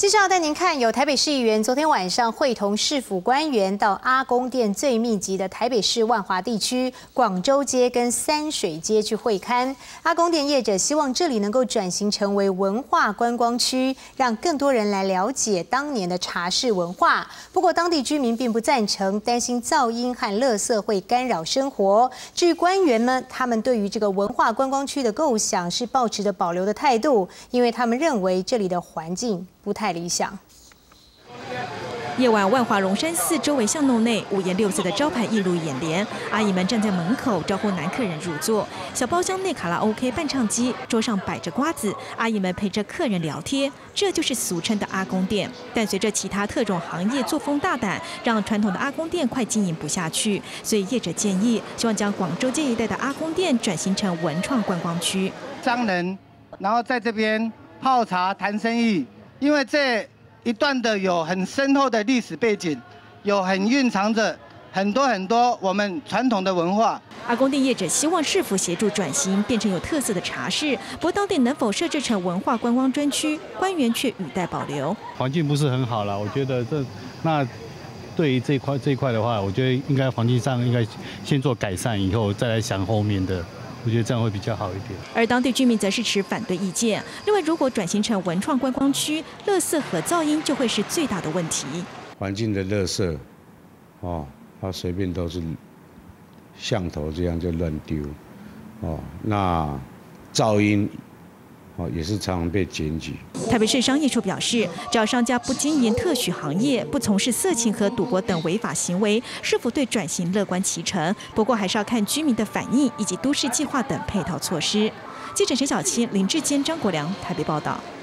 接下来带您看，有台北市议员昨天晚上会同市府官员到阿公店最密集的台北市万华地区广州街跟三水街去会勘。阿公店业者希望这里能够转型成为文化观光区，让更多人来了解当年的茶室文化。不过当地居民并不赞成，担心噪音和垃圾会干扰生活。至于官员们，他们对于这个文化观光区的构想是抱持着保留的态度，因为他们认为这里的环境不太理想。 夜晚，万华龙山寺周围巷弄内，五颜六色的招牌映入眼帘。阿姨们站在门口招呼男客人入座。小包厢内卡拉 OK 伴唱机，桌上摆着瓜子，阿姨们陪着客人聊天。这就是俗称的阿公店。但随着其他特种行业作风大胆，让传统的阿公店快经营不下去，所以业者建议，希望将广州街一带的阿公店转型成文创观光区。 商人，然后在这边泡茶谈生意。因为这一段的有很深厚的历史背景，有很蕴藏着很多我们传统的文化。 阿公店业者希望市府协助转型，变成有特色的茶室。不过当地能否设置成文化观光专区，官员却语带保留。 环境不是很好了，我觉得那对于这一块的话，我觉得应该环境上应该先做改善，以后再来想后面的。我觉得这样会比较好一点。 而当地居民则是持反对意见，认为如果转型成文创观光区，垃圾和噪音就会是最大的问题。 环境的垃圾，它随便都是巷头这样就乱丢，那噪音。也是常常被检举。 台北市商业处表示，只要商家不经营特许行业、不从事色情和赌博等违法行为，是否对转型乐观其成。不过还是要看居民的反应以及都市计划等配套措施。记者陈小青、林志坚、张国良台北报道。